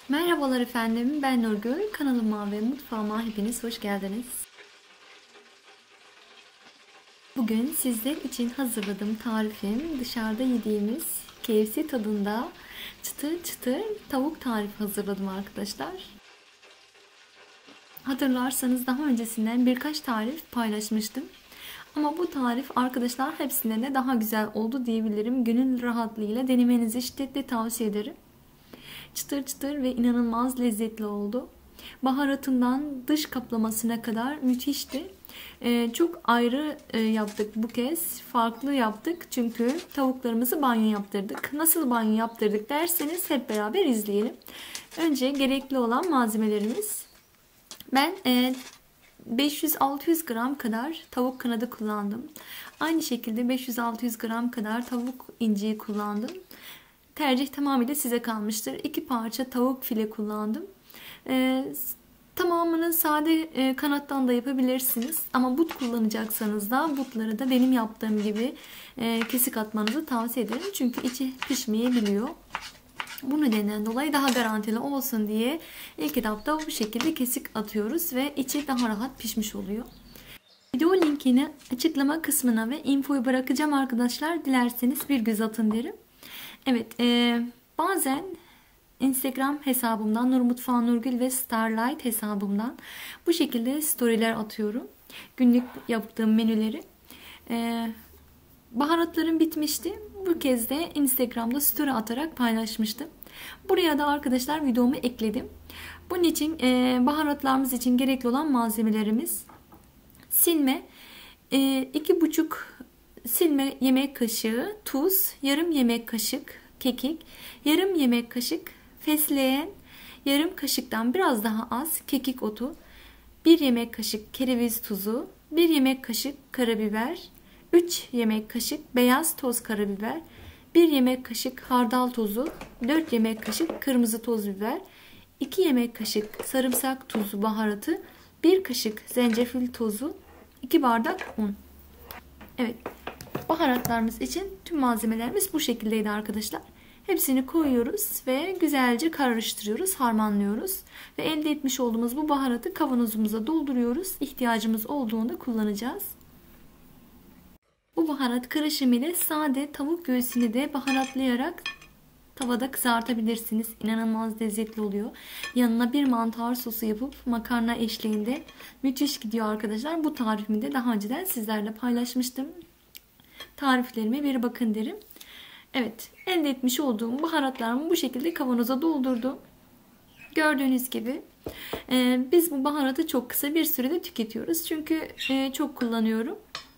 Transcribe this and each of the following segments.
Merhabalar efendim, ben Nurgül. Kanalıma ve mutfağıma hepiniz hoş geldiniz. Bugün sizler için hazırladığım tarifim dışarıda yediğimiz KFC tadında çıtır çıtır tavuk tarifi hazırladım arkadaşlar. Hatırlarsanız daha öncesinden birkaç tarif paylaşmıştım. Ama bu tarif arkadaşlar hepsinden de daha güzel oldu diyebilirim. Gönül rahatlığıyla denemenizi şiddetle tavsiye ederim. Çıtır çıtır ve inanılmaz lezzetli oldu. Baharatından dış kaplamasına kadar müthişti. Çok ayrı yaptık bu kez. Farklı yaptık. Çünkü tavuklarımızı banyo yaptırdık. Nasıl banyo yaptırdık derseniz hep beraber izleyelim. Önce gerekli olan malzemelerimiz. Ben 500-600 gram kadar tavuk kanadı kullandım. Aynı şekilde 500-600 gram kadar tavuk inciği kullandım. Tercih tamamıyla size kalmıştır. 2 parça tavuk file kullandım. Tamamını sade kanattan da yapabilirsiniz. Ama but kullanacaksanız da butları da benim yaptığım gibi kesik atmanızı tavsiye ederim. Çünkü içi pişmeyebiliyor. Bu nedenden dolayı daha garantili olsun diye ilk etapta bu şekilde kesik atıyoruz ve içi daha rahat pişmiş oluyor. Video linkini açıklama kısmına ve infoyu bırakacağım arkadaşlar. Dilerseniz bir göz atın derim. Evet, bazen Instagram hesabımdan Nur Mutfağı Nurgül ve Starlight hesabımdan bu şekilde storyler atıyorum. Günlük yaptığım menüleri. Baharatlarım bitmişti. Bu kez de Instagram'da story atarak paylaşmıştım. Buraya da arkadaşlar videomu ekledim. Bunun için baharatlarımız için gerekli olan malzemelerimiz: silme 2,5 silme yemek kaşığı tuz, yarım yemek kaşık kekik, yarım yemek kaşık fesleğen, yarım kaşıktan biraz daha az kekik otu, 1 yemek kaşık kereviz tuzu, 1 yemek kaşık karabiber, 3 yemek kaşık beyaz toz karabiber, 1 yemek kaşık hardal tozu, 4 yemek kaşık kırmızı toz biber, 2 yemek kaşık sarımsak tuzu baharatı, 1 kaşık zencefil tozu, 2 bardak un. Evet, baharatlarımız için tüm malzemelerimiz bu şekildeydi arkadaşlar. Hepsini koyuyoruz ve güzelce karıştırıyoruz, harmanlıyoruz. Ve elde etmiş olduğumuz bu baharatı kavanozumuza dolduruyoruz. İhtiyacımız olduğunda kullanacağız. Bu baharat karışımı ile sade tavuk göğsünü de baharatlayarak tavada kızartabilirsiniz. İnanılmaz lezzetli oluyor. Yanına bir mantar sosu yapıp makarna eşliğinde müthiş gidiyor arkadaşlar. Bu tarifimi de daha önceden sizlerle paylaşmıştım. Tariflerime bir bakın derim. Evet, elde etmiş olduğum baharatlarımı bu şekilde kavanoza doldurdum. Gördüğünüz gibi biz bu baharatı çok kısa bir sürede tüketiyoruz. Çünkü çok kullanıyorum.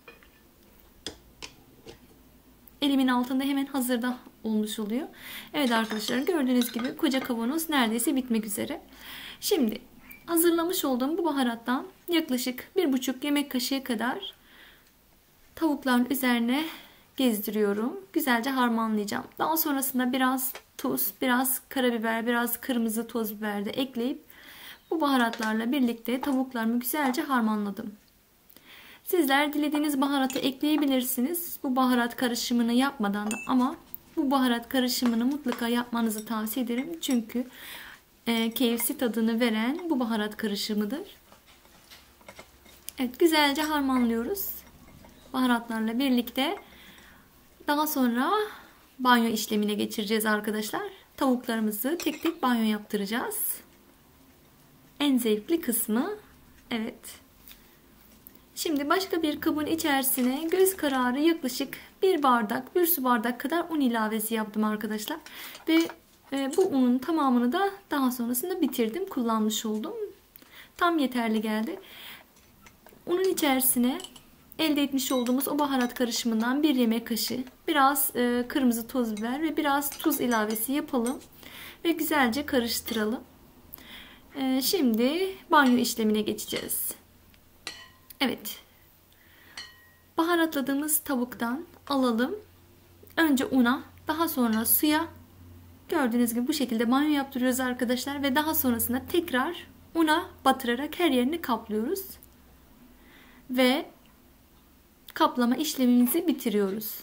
Elimin altında hemen hazırda olmuş oluyor. Evet arkadaşlar, gördüğünüz gibi koca kavanoz neredeyse bitmek üzere. Şimdi hazırlamış olduğum bu baharattan yaklaşık 1,5 yemek kaşığı kadar tavukların üzerine gezdiriyorum. Güzelce harmanlayacağım. Daha sonrasında biraz tuz, biraz karabiber, biraz kırmızı toz biber de ekleyip bu baharatlarla birlikte tavuklarımı güzelce harmanladım. Sizler dilediğiniz baharatı ekleyebilirsiniz. Bu baharat karışımını yapmadan da, ama bu baharat karışımını mutlaka yapmanızı tavsiye ederim. Çünkü KFC tadını veren bu baharat karışımıdır. Evet, güzelce harmanlıyoruz baharatlarla birlikte. Daha sonra banyo işlemine geçireceğiz arkadaşlar. Tavuklarımızı tek tek banyo yaptıracağız. En zevkli kısmı. Evet. Şimdi başka bir kabın içerisine göz kararı yaklaşık 1 su bardak kadar un ilavesi yaptım arkadaşlar. Ve bu unun tamamını da daha sonrasında bitirdim. Kullanmış oldum. Tam yeterli geldi. Unun içerisine elde etmiş olduğumuz o baharat karışımından 1 yemek kaşığı, biraz kırmızı toz biber ve biraz tuz ilavesi yapalım. Ve güzelce karıştıralım. Şimdi banyo işlemine geçeceğiz. Evet. Baharatladığımız tavuktan alalım. Önce una, daha sonra suya. Gördüğünüz gibi bu şekilde banyo yaptırıyoruz arkadaşlar. Ve daha sonrasında tekrar una batırarak her yerini kaplıyoruz. Ve kaplama işlemimizi bitiriyoruz.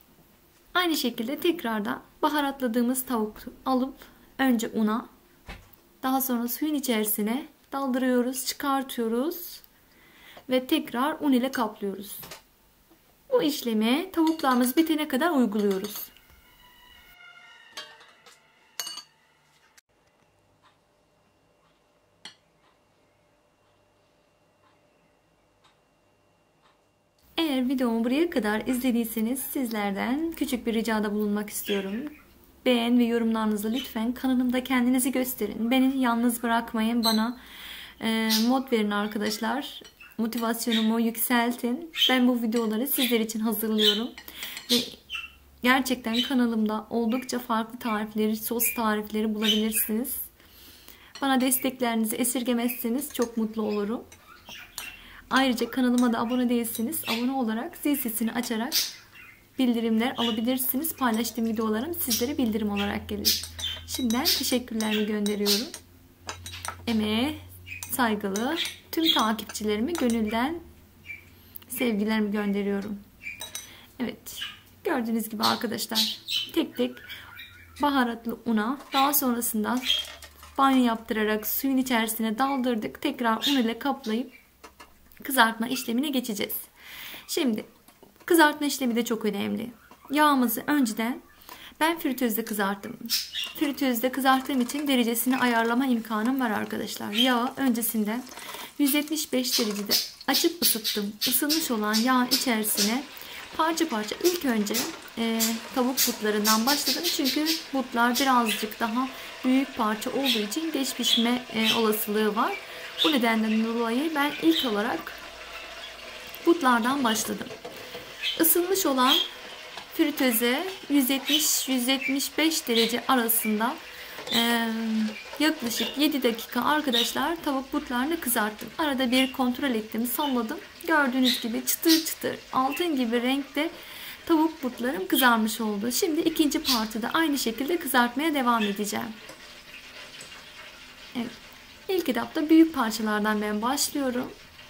Aynı şekilde tekrardan baharatladığımız tavuk alıp önce una, Daha sonra suyun içerisine daldırıyoruz, çıkartıyoruz ve tekrar un ile kaplıyoruz. Bu işlemi tavuklarımız bitene kadar uyguluyoruz. Eğer videomu buraya kadar izlediyseniz sizlerden küçük bir ricada bulunmak istiyorum. Beğen ve yorumlarınızı lütfen kanalımda kendinizi gösterin. Beni yalnız bırakmayın. Bana mod verin arkadaşlar. Motivasyonumu yükseltin. Ben bu videoları sizler için hazırlıyorum. Ve gerçekten kanalımda oldukça farklı tarifleri, sos tarifleri bulabilirsiniz. Bana desteklerinizi esirgemezseniz çok mutlu olurum. Ayrıca kanalıma da abone değilseniz abone olarak zil sesini açarak bildirimler alabilirsiniz. Paylaştığım videolarım sizlere bildirim olarak gelir. Şimdiden teşekkürlerimi gönderiyorum. Emeğe saygılı tüm takipçilerime gönülden sevgilerimi gönderiyorum. Evet, gördüğünüz gibi arkadaşlar tek tek baharatlı una, daha sonrasında banyo yaptırarak suyun içerisine daldırdık. Tekrar un ile kaplayıp kızartma işlemine geçeceğiz. Şimdi kızartma işlemi de çok önemli. Yağımızı önceden ben fritözde kızarttım. Fritözde kızarttığım için derecesini ayarlama imkanım var arkadaşlar. Yağı öncesinden 175 derecede açıp ısıttım. Isınmış olan yağın içerisine parça parça ilk önce tavuk butlarından başladım. Çünkü butlar birazcık daha büyük parça olduğu için geç pişme olasılığı var. Bu nedenden dolayı ben ilk olarak butlardan başladım. Isınmış olan fritöze 170-175 derece arasında yaklaşık 7 dakika arkadaşlar tavuk butlarını kızarttım. Arada bir kontrol ettim, salladım. Gördüğünüz gibi çıtır çıtır altın gibi renkte tavuk butlarım kızarmış oldu. Şimdi ikinci partı da aynı şekilde kızartmaya devam edeceğim. Evet. İlk etapta büyük parçalardan ben başlıyorum.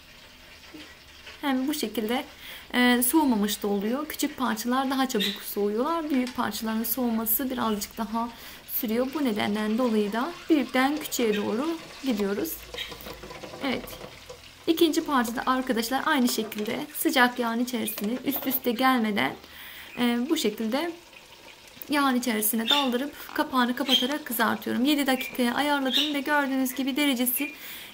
Hem bu şekilde soğumamış da oluyor. Küçük parçalar daha çabuk soğuyorlar. Büyük parçaların soğuması birazcık daha sürüyor. Bu nedenden dolayı da büyükten küçüğe doğru gidiyoruz. Evet. İkinci parçada arkadaşlar aynı şekilde sıcak yağın içerisine üst üste gelmeden bu şekilde yağın içerisine daldırıp kapağını kapatarak kızartıyorum. 7 dakikaya ayarladım ve gördüğünüz gibi derecesi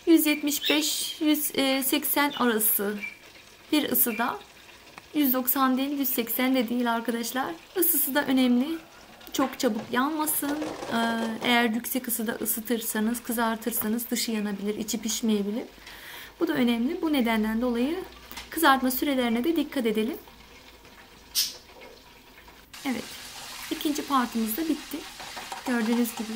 175-180 arası bir ısıda. 190 değil, 180 de değil arkadaşlar. Isısı da önemli. Çok çabuk yanmasın. Eğer yüksek ısıda ısıtırsanız, kızartırsanız dışı yanabilir, içi pişmeyebilir. Bu da önemli. Bu nedenden dolayı kızartma sürelerine de dikkat edelim. Evet. İkinci partimiz da bitti. Gördüğünüz gibi.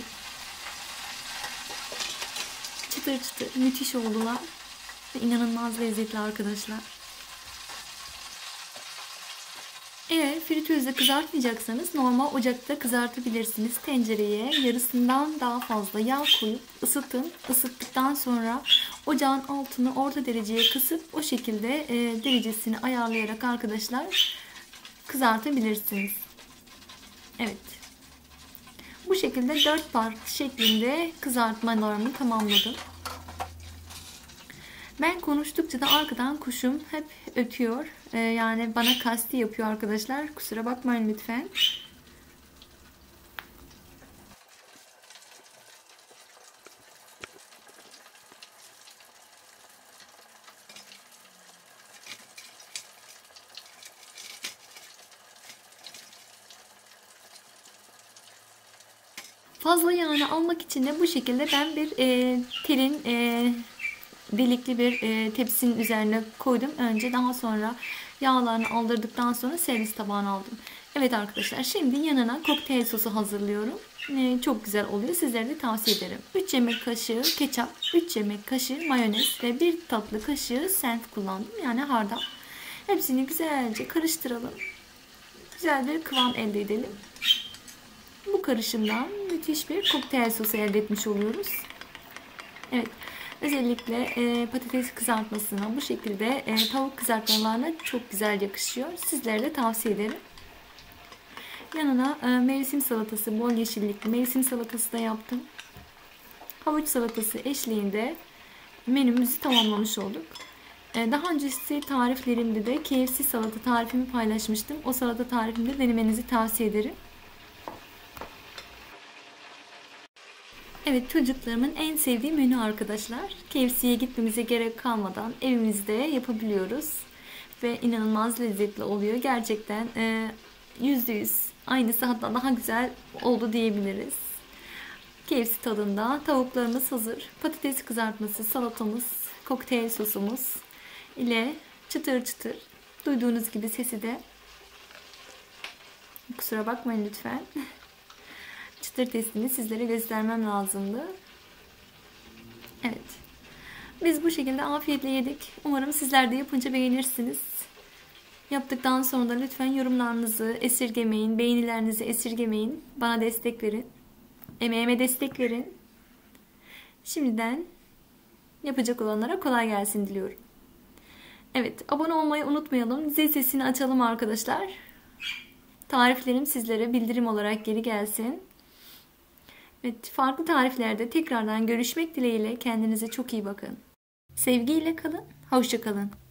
Çıtır çıtır. Müthiş oldular. Ve inanılmaz lezzetli arkadaşlar. Eğer fritözde kızartmayacaksanız normal ocakta kızartabilirsiniz. Tencereye yarısından daha fazla yağ koyup ısıtın. Isıttıktan sonra ocağın altını orta dereceye kısıp o şekilde derecesini ayarlayarak arkadaşlar kızartabilirsiniz. Evet. Bu şekilde 4 part şeklinde kızartmalarımı tamamladım. Ben konuştukça da arkadan kuşum hep ötüyor. Yani bana kasti yapıyor arkadaşlar. Kusura bakmayın lütfen. Fazla yağını almak için de bu şekilde ben bir telin delikli bir tepsinin üzerine koydum. Önce daha sonra yağlarını aldırdıktan sonra servis tabağına aldım. Evet arkadaşlar, şimdi yanına kokteyl sosu hazırlıyorum. Çok güzel oluyor. Sizlere de tavsiye ederim. 3 yemek kaşığı ketçap, 3 yemek kaşığı mayonez ve 1 tatlı kaşığı sent kullandım. Yani hardal. Hepsini güzelce karıştıralım. Güzel bir kıvam elde edelim. Bu karışımdan müthiş bir kokteyl sosu elde etmiş oluyoruz. Evet. Özellikle patates kızartmasına bu şekilde tavuk kızartmalarına çok güzel yakışıyor. Sizlere de tavsiye ederim. Yanına mevsim salatası, bol yeşillikli mevsim salatası da yaptım. havuç salatası eşliğinde menümüzü tamamlamış olduk. Daha öncesi tariflerimde de KFC salata tarifimi paylaşmıştım. O salata tarifini de denemenizi tavsiye ederim. Evet, çocuklarımın en sevdiği menü arkadaşlar. KFC'ye gitmemize gerek kalmadan evimizde yapabiliyoruz. Ve inanılmaz lezzetli oluyor. Gerçekten %100 aynısı, hatta daha güzel oldu diyebiliriz. KFC tadında tavuklarımız hazır. Patates kızartması, salatamız, kokteyl sosumuz ile çıtır çıtır. Duyduğunuz gibi sesi de, kusura bakmayın lütfen. Çıtır testini sizlere göstermem lazımdı. Evet. Biz bu şekilde afiyetle yedik. Umarım sizler de yapınca beğenirsiniz. Yaptıktan sonra da lütfen yorumlarınızı esirgemeyin, beğenilerinizi esirgemeyin. Bana destek verin. Emeğime destek verin. Şimdiden yapacak olanlara kolay gelsin diliyorum. Evet, abone olmayı unutmayalım. Zil sesini açalım arkadaşlar. Tariflerim sizlere bildirim olarak geri gelsin. Evet, farklı tariflerde tekrardan görüşmek dileğiyle. Kendinize çok iyi bakın. Sevgiyle kalın, hoşça kalın.